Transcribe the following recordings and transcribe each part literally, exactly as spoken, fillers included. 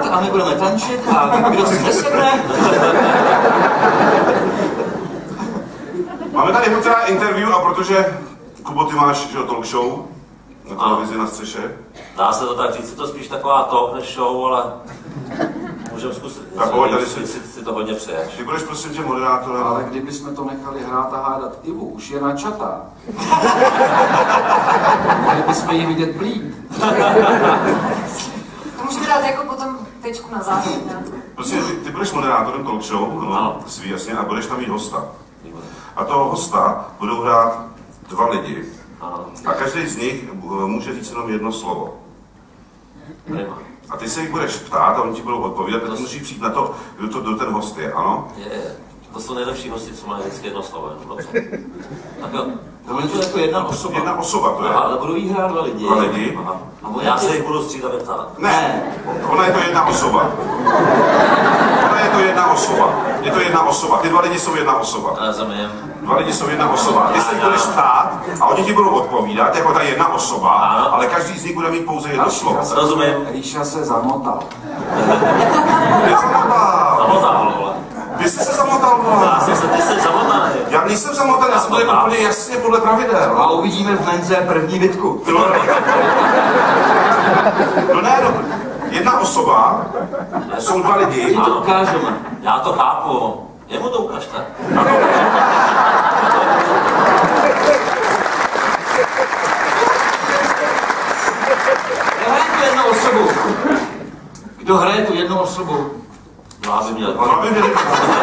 a my budeme tančit a kdo si nesedne. Máme tady teda interview a protože, Kubo, ty máš že, talk show na televizi na střeše. Dá se to tak říct, je to spíš taková talk než show, ale můžeme zkusit. Tak pojď, tady si, si, si to hodně přeješ. Ty budeš prosím tě moderátorem. Ale kdybychom to nechali hrát a hádat Ivu, už je načatá. Mohli bychom ji vidět blít. To můžete dát jako potom tečku na závěr, ne? Prosím, ty, ty budeš moderátorem talk show, no, svý jasně, a budeš tam mít hosta. A toho hosta budou hrát dva lidi. A každý z nich může říct jenom jedno slovo. A ty se jich budeš ptát a oni ti budou odpovídat, a ty musíš přijít na to, kdo, to, kdo ten host je, ano? Je, je. To jsou nejlepší hosti, co mají vždycky jedno slovo. Tak jo. To je to jako jedna osoba. Jedna osoba to je. Aha, ale budou jí hrát dva lidi. Dva lidi. Aha. A já se jich budu střídat vyptát. Ne, ona je to jedna osoba. Ona je to jedna osoba. Je to jedna osoba. Ty dva lidi jsou jedna osoba. Rozumím. Dva lidi jsou jedna osoba. Ty se jich budeš ptát a oni ti budou odpovídat jako ta jedna osoba, ano. Ale každý z nich bude mít pouze jedno slovo. Rozumím. Ríša se zamotal. Ty zamotal. Zamotal, vole. Ty jsi se zamotal, vole. Já jsem se, ty jsi zamotaný. Já nejsem zamotaný, já jsem tady úplně jasně podle pravidel. A uvidíme v Menze první bitku. No ne, no, jedna osoba, jsou dva lidi. To ukážeme. Já to chápu. Jemu to ukažte. Hraje tu jednu osobu. Kdo hraje tu jednu osobu? No, aby měl. No, aby měli.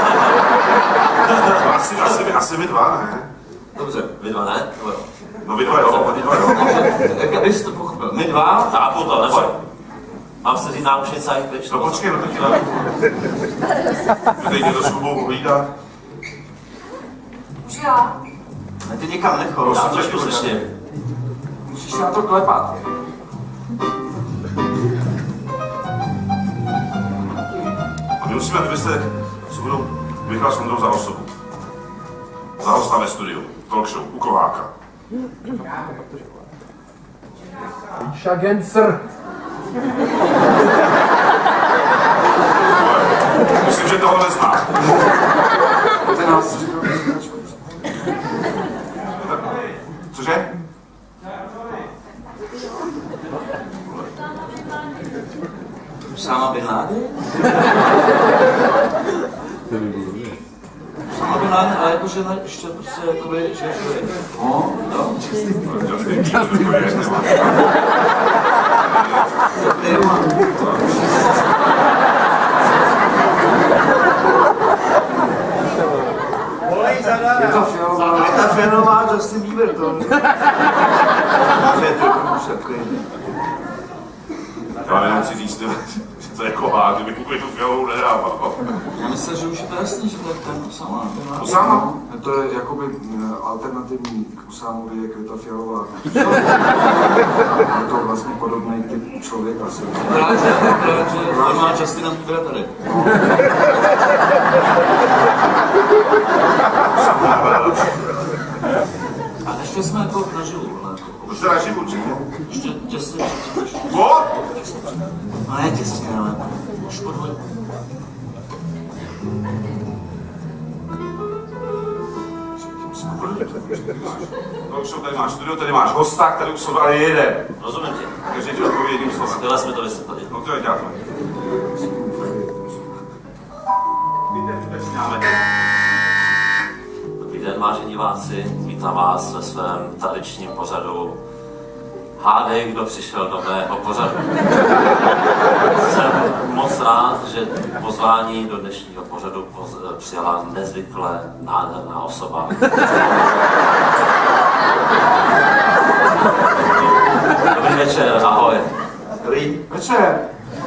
Asi, asi, vy, asi vy dva, ne? Dobře, vy dva ne? No, jo. No vy dva jo, vy dva jo. Tak abys to pochopil. My dva? Chápu to, neboj. Mám se říct náušnice a jich pryč. No počkej, no teď ne. Teď mě to s Kubou povídá. Už já? Ne, ty nikam nechol. Já trošku slyším. Musíš se na to klepat. A my musíme vymyslet, co budou Michal s Ondrou za osobu. Za hosta ve studiu, talk show, u Kováka. Ríša Gencer. Myslím, že toho nezná. Ten nás říkal, Cože? Usáma bin Laden? Usáma bin Laden, ale jakože ještě prostě jakoby, že je. No, no. Justin Bieber. je to fialová. Je ta fialová Justin Bieber, to. Je to všechny. Já nevím, chci říct, že to je Kohák, kdybych úplně tu fialovou nedával. Já myslím, že už je to jasný, že to je ten Usáma. Usáma? To je jakoby alternativní k Usámovi, je Květa Fialová. Je to vlastně podobný typ člověka. Rád, že rád, že má Justina Biebera tady. A ještě jsme jako naživu. Už se naživu, určitě. Ještě těsně předtím. Co? No ne těsně, ale už po dvojku. No už tady máš studio, tady máš hosta, který už jsou ale jeden. Rozumím tě. Takže ti odpověď jedním slovem. Skvěle jsme to vysvětlili. No to je děláme. Dobrý den, vážení diváci, vítám vás ve svém tradičním pořadu. Hádej, kdo přišel do mého pořadu. Jsem moc rád, že pozvání do dnešního pořadu poz- přijala nezvykle nádherná osoba. Dobrý večer, ahoj. Dobrý. Večer.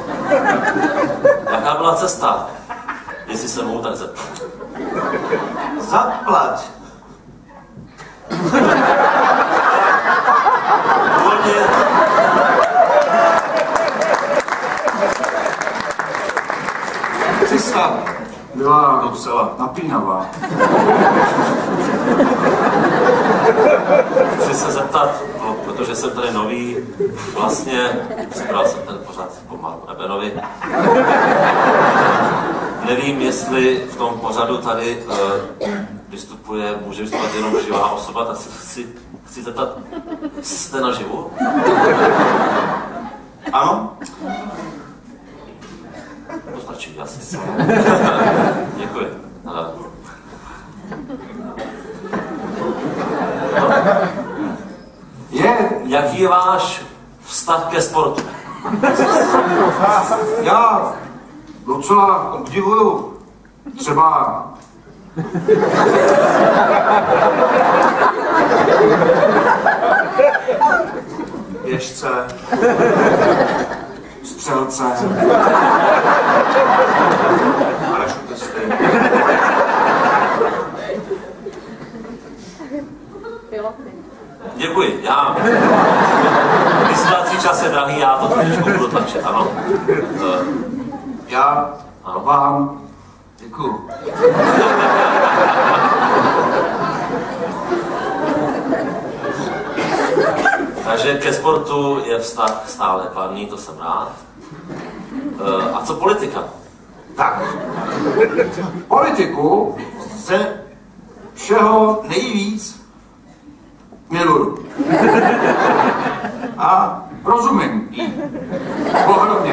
Jaká byla cesta? Jestli se mohu tak zeptat. Zaplať. Původně... Cesta Byla docela napínavá. Chci se zeptat, no, protože jsem tady nový, vlastně přibral jsem ten pořad po Marku Ebenovi. Nevím, jestli v tom pořadu tady uh, vystupuje, může vystupovat jenom živá osoba, tak se chci, chci zeptat, jste naživu? Ano? To stačí asi. Děkuji. Uh, Je, Jaký je váš vztah ke sportu? já docela obdivuju třeba Běžce. střelce, Parašutisty. Děkuji. Já... Vysílací čas je drahý, já to trošičku budu tlačit, ano? Uh, já ano. vám děkuju. Takže ke sportu je vztah stále kladný, to jsem rád. Uh, a co politika? Tak, politiku Se všeho nejvíc miluju. a Rozumím jí. Pohromně.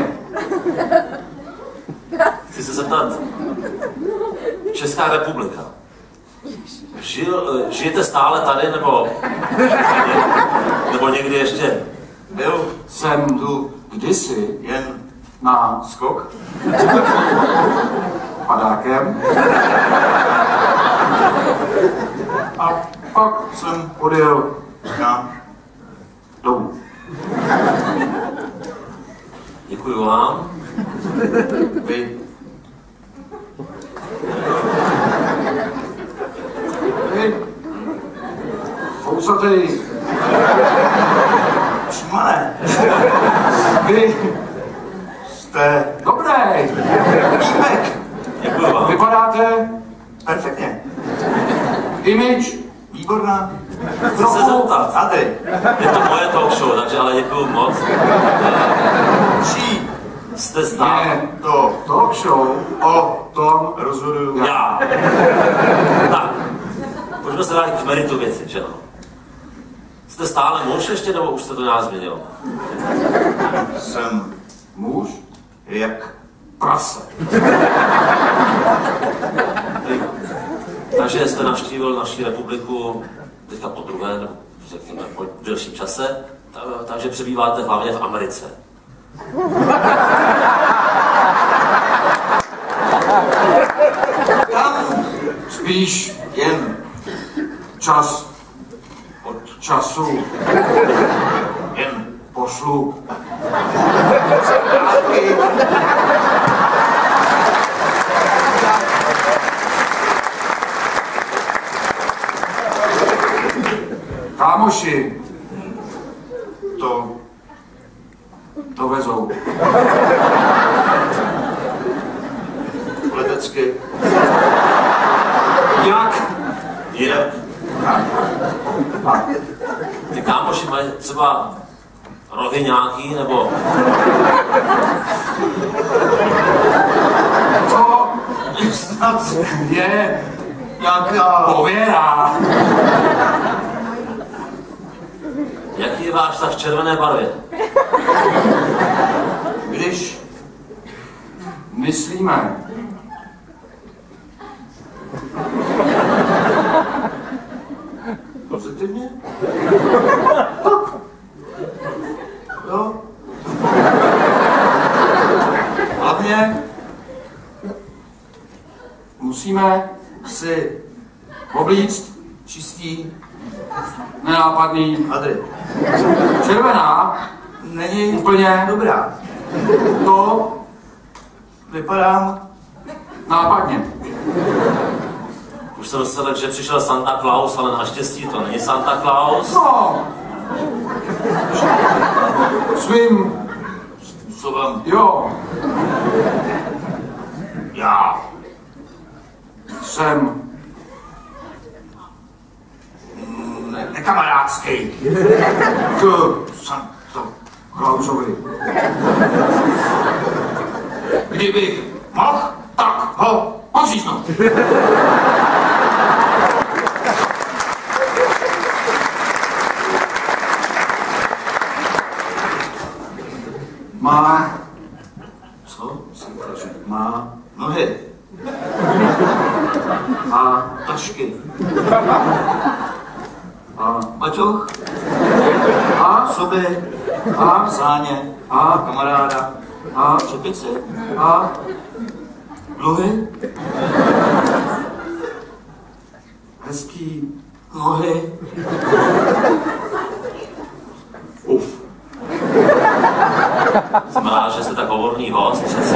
Chci se zeptat, Česká republika. Žil, žijete stále tady, nebo, nebo někdy ještě? byl Jsem tu kdysi jen na skok. padákem A pak jsem odjel na domů. Děkuji vám. vy. Vy, fousatej, Šmane. vy, Jste dobrý, výjimek. Děkuji vám. vypadáte, Perfektně. image, Výborná. Chci se zeptat. A ty? Je to moje talk show, takže ale děkuji moc. Čí Jste stále. je to talk show o tom, rozhoduju. Já. Tak. Pojďme se dát k meritu věci, že no? Jste stále muž ještě, nebo už jste to nějak změnil? Jsem muž, jak prase. Takže jste navštívil naši republiku teďka po druhé, nebo řekněme po delším čase, ta, takže přebýváte hlavně v Americe. tam Spíš jen čas od času jen pošlu. dálky. Kámoši To dovezou. letecky. Jak? Jinak. Tak. Ty kámoši mají třeba rohy nějaký, nebo To Snad je nějaká pověra. jaký je váš vztah v červené barvě? když Myslíme. pozitivně. Jo. Hlavně musíme Si oblíct čistý nenápadný. hadry. Červená Není úplně dobrá. to Vypadám nápadně. Už jsem myslel, že přišel Santa Claus, ale naštěstí to není Santa Claus. No. Svým, způsobem. jo, Já jsem ne, nekamarádský. To, to, Klausovi. Kdybych mohl, tak ho odříznu. Má... Co? Má nohy. A tašky. A baťoch. A soby. A sáně. A kamaráda. A čepici. A dluhy. Hezký nohy. Uf. Jsem rád, že jste tak hovorný host, přeci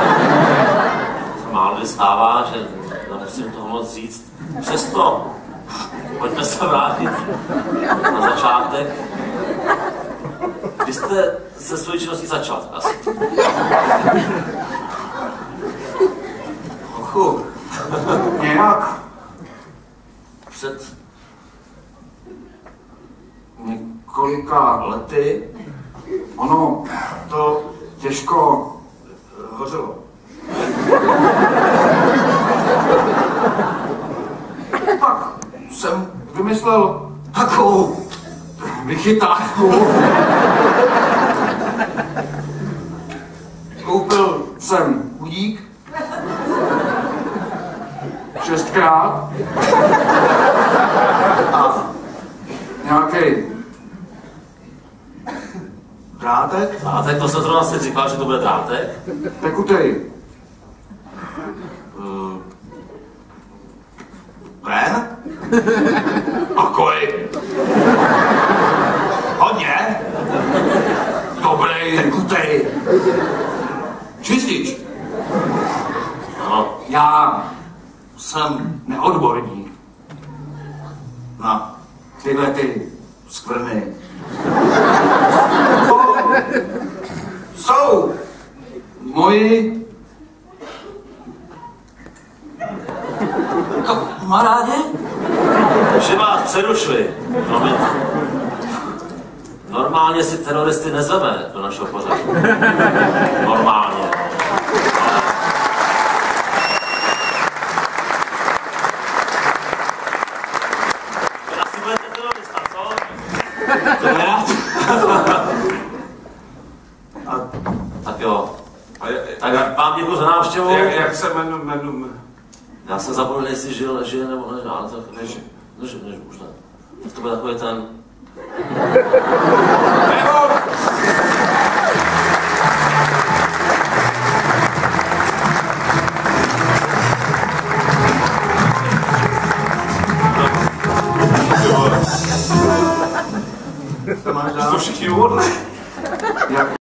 málo kdy stává, že nemusím toho moc říct. Přesto, pojďme se vrátit na začátek. Kdy jste se svojí činností začal asi? Ochu, nějak Před několika lety. Ono to těžko uh, hořelo. Pak jsem vymyslel takovou vychytávku. Koupil jsem budík šestkrát a nějaký drátek. drátek, to jsem zrovna si říkal, že to bude drátek. Tekutej. Uh, Ven? A kolik? Hodně? Dobrý, tekutej. Čistič. No, Já jsem neodborník na tyhle ty skvrny. To jsou moji kamarádi. že vás přerušuji. Promiňte. Normálně si teroristy nezveme do našeho pořadu. Normálně. Vy asi budete terorista, co? To ne? Tak jo. A je, Tak vám děkuji za návštěvu. jak, jak se jmenu, jmenu, Já jsem zapomněl, jestli žil, žije nebo ne, ale tak než, než, než už ne. Tak to bude takový ten... nebo, To máš dál? to všichni uhodli. Jak